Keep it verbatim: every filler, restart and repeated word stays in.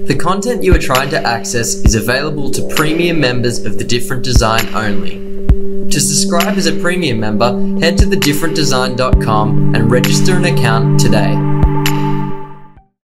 The content you are trying to access is available to premium members of The Different Design only. To subscribe as a premium member, head to the different design dot com and register an account today.